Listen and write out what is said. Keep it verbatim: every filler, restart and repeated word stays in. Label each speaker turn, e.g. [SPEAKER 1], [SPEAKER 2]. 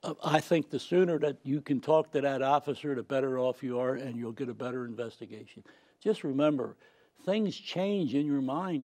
[SPEAKER 1] uh, I think the sooner that you can talk to that officer, the better off you are, and you'll get a better investigation. Just remember, things change in your mind.